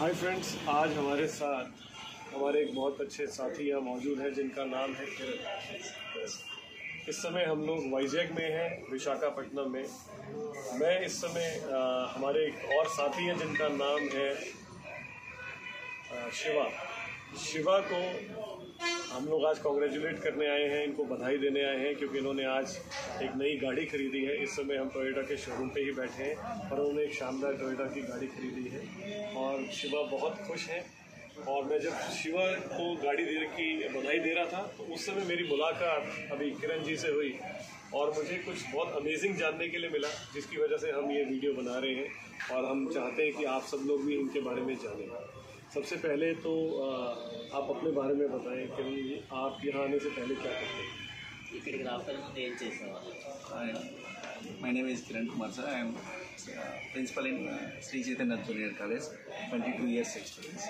Hi friends, आज हमारे साथ हमारे एक बहुत अच्छे साथी यहाँ मौजूद हैं जिनका नाम है किरण। इस समय हम लोग वाइजैग में हैं, विशाखापट्टनम में। मैं इस समय हमारे एक और साथी हैं जिनका नाम है शिवा को हम लोग आज कॉन्ग्रेचुलेट करने आए हैं, इनको बधाई देने आए हैं क्योंकि इन्होंने आज एक नई गाड़ी खरीदी है। इस समय हम टोयोटा के शोरूम पे ही बैठे हैं और उन्होंने एक शानदार टोयोटा की गाड़ी खरीदी है और शिवा बहुत खुश हैं। और मैं जब शिवा को गाड़ी देने की बधाई दे रहा था तो उस समय मेरी मुलाकात अभी किरण जी से हुई और मुझे कुछ बहुत अमेजिंग जानने के लिए मिला, जिसकी वजह से हम ये वीडियो बना रहे हैं और हम चाहते हैं कि आप सब लोग भी इनके बारे में जानें। सबसे पहले तो आप अपने बारे में बताएं किरण जी, आप यहाँ आने से पहले क्या करते हैं? My name is Kiran Kumar sir. I am principal in Sri Chaitanya Junior College. 22 years experience.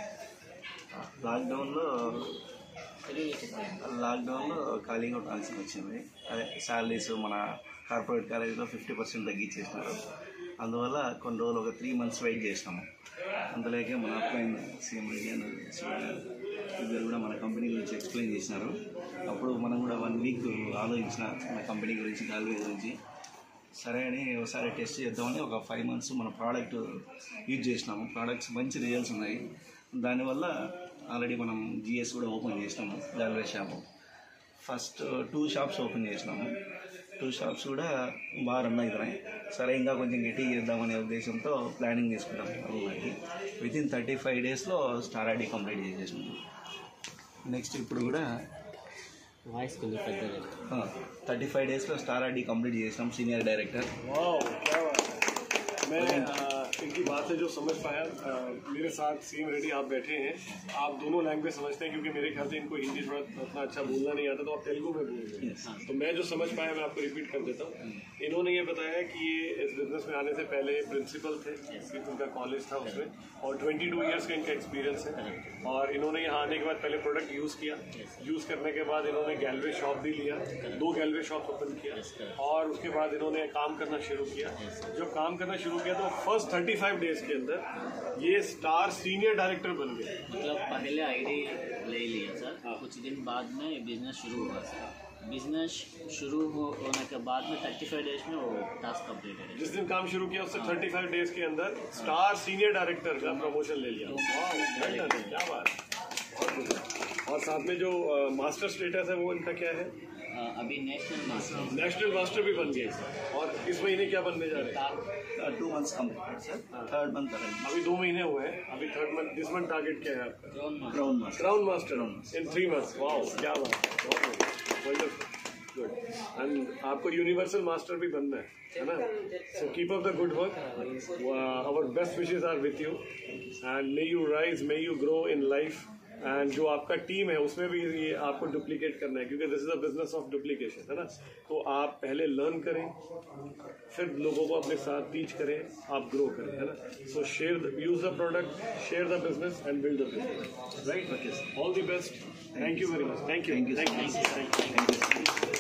లాక్డౌన్లో ఖాళీగా ఉండాల్సి వచ్చింది. అదే శాలరీస్ మన కార్పొరేట్ కాలేజీలో 50% తగ్గించేసినారు. అందువల్ల కొన్ని రోజులు ఒక 3 months వెయిట్ చేసినాము. అందులోకే మన అప్లైన్ సీఎం రెడ్డి అని ఇద్దరు కూడా మన కంపెనీ గురించి ఎక్స్ప్లెయిన్ చేసినారు. అప్పుడు మనం కూడా 1 week ఆలోచించిన మన కంపెనీ గురించి, గాల్వే గురించి. సరే అని ఒకసారి టెస్ట్ చేద్దామని ఒక 5 months మన ప్రోడక్ట్ యూజ్ చేసినాము. ప్రోడక్ట్స్ మంచి రిజల్ట్స్ ఉన్నాయి. దానివల్ల ఆల్రెడీ మనం జిఎస్ కూడా ఓపెన్ చేసినాము, గాల్వే షాపు. ఫస్ట్ 2 shops ఓపెన్ చేసినాము. 2 shops కూడా బాగా రన్ అవుతున్నాయి. సరే ఇంకా కొంచెం గట్టి చేద్దామనే ఉద్దేశంతో ప్లానింగ్ తీసుకుంటాం. వితిన్ 35 daysలో స్టార్ ఐడి కంప్లీట్ చేసేసినాము. నెక్స్ట్ ఇప్పుడు కూడా వాయిస్ కొంచెం పెద్దగా 35 daysలో स्टार आईडी कंप्लीट చేసాం सीनियर डायरेक्टर। मैं इनकी बात से जो समझ पाया, मेरे साथ सीएम रेड्डी आप बैठे हैं, आप दोनों लैंग्वेज समझते हैं क्योंकि मेरे ख्याल से इनको हिंदी थोड़ा उतना अच्छा बोलना नहीं आता, तो आप तेलुगु में बोलेंगे। तो मैं जो समझ पाया मैं आपको रिपीट कर देता हूँ। इन्होंने ये बताया कि ये इस बिजनेस में आने से पहले प्रिंसिपल थे, उनका कॉलेज था उसमें, और 22 years का इनका एक्सपीरियंस है। और इन्होंने यहाँ आने के बाद पहले प्रोडक्ट यूज़ किया, यूज़ करने के बाद इन्होंने गैलवे शॉप भी लिया, 2 गैलवे शॉप ओपन किया और उसके बाद इन्होंने काम करना शुरू किया। जब काम करना शुरू किया तो फर्स्ट 35 days के अंदर ये स्टार सीनियर डायरेक्टर बन गए। मतलब पहले आईडी ले लिया सर, कुछ दिन बाद में बिजनेस शुरू हुआ सर। बिजनेस शुरू होने के बाद में 35 days में वो टास्क कंप्लीट है। जिस दिन काम शुरू किया उससे 35 days के अंदर स्टार सीनियर डायरेक्टर का प्रमोशन ले लिया। क्या बात, बहुत गुड। और साथ में जो मास्टर स्टेटस है वो इनका क्या है? अभी नेशनल मास्टर भी बन गए। और इस महीने क्या बनने जा रहे हैं? 2 months complete sir, 3rd month अभी 2 महीने हुए हैं, अभी 3rd month। This month target क्या है आपका? Crown master in 3 months। Wow, क्या बात, वंडरफुल, गुड। एंड आपको यूनिवर्सल मास्टर भी बनना है ना? So keep up the good work. Our best wishes are with you and may you rise, may you grow in life. And जो आपका team है उसमें भी ये आपको डुप्लीकेट करना है क्योंकि this is a business of duplication, है ना? तो आप पहले लर्न करें, फिर लोगों को अपने साथ टीच करें, आप ग्रो करें, है ना? So use the product, share the business and build the business, right? All the best. Thank you very much. Thank you.